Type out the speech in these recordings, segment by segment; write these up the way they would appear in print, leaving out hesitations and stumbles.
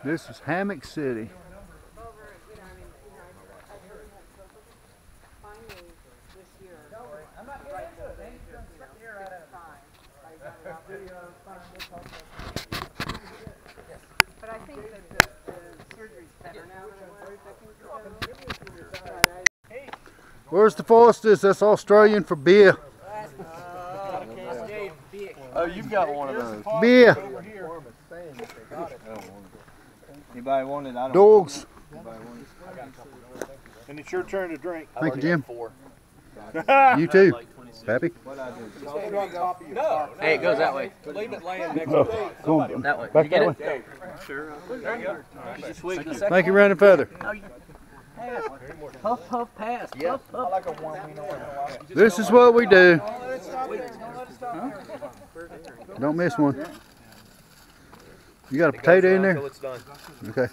This is Hammock City. But I think that the surgery's better now than it was. Where's the Foresters? That's Australian for beer. Oh, you've got one of those. Beer. Anybody want it? I don't. Dogs. And it's your turn to drink. Thank you, Jim. You too, Pappy. No. Hey, it goes that way. Leave it laying next to it. Go on. That way. Back You get that it? Sure. There you go. Just wait a second. Thank you, Round and Feather. Pass. Puff, puff, pass. Puff, puff. This is what we do. Don't miss one. You got a potato in there? Until it's done. Okay.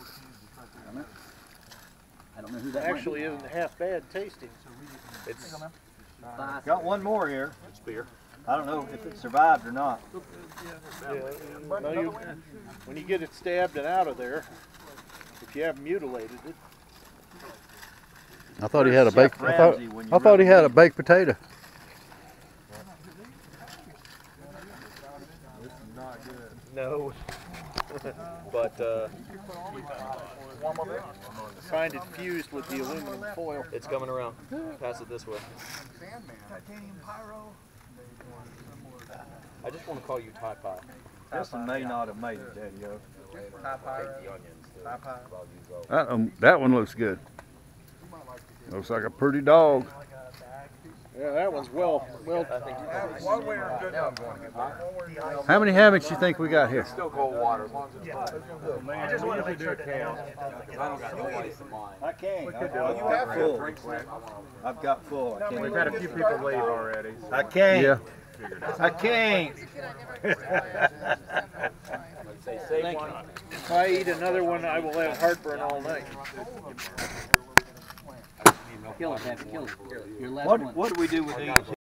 I don't know who that Actually isn't half bad tasting. It's Got one more here. it's beer. I don't know if it survived or not. Yeah, no, when you get it stabbed and out of there, if you haven't mutilated it. I thought he had a baked. Chef Ramsay when you I thought he really had a baked potato. No. But find it fused with the aluminum foil. It's coming around. Pass it this way. I just want to call you Tie Pie. This one may not have made it, Daddy-o. That one looks good. Looks like a pretty dog. Yeah, that one's well. How many hammocks you think we got here? Still cold water as long as it's cold. I just want to make sure to count. Because I don't got no place in mind. I can't. I've got full. I've got full. I can't. We've had a few people leave already. I can't. Yeah. I can't. Thank you. If I eat another one, I will have heartburn all night. Kill it, Pappy. Kill it. Your last one. What do we do with these?